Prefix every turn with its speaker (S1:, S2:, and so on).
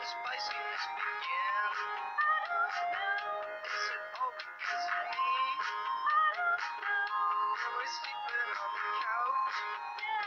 S1: spiciness begin? Is it all because of me? Am I sleeping on the couch?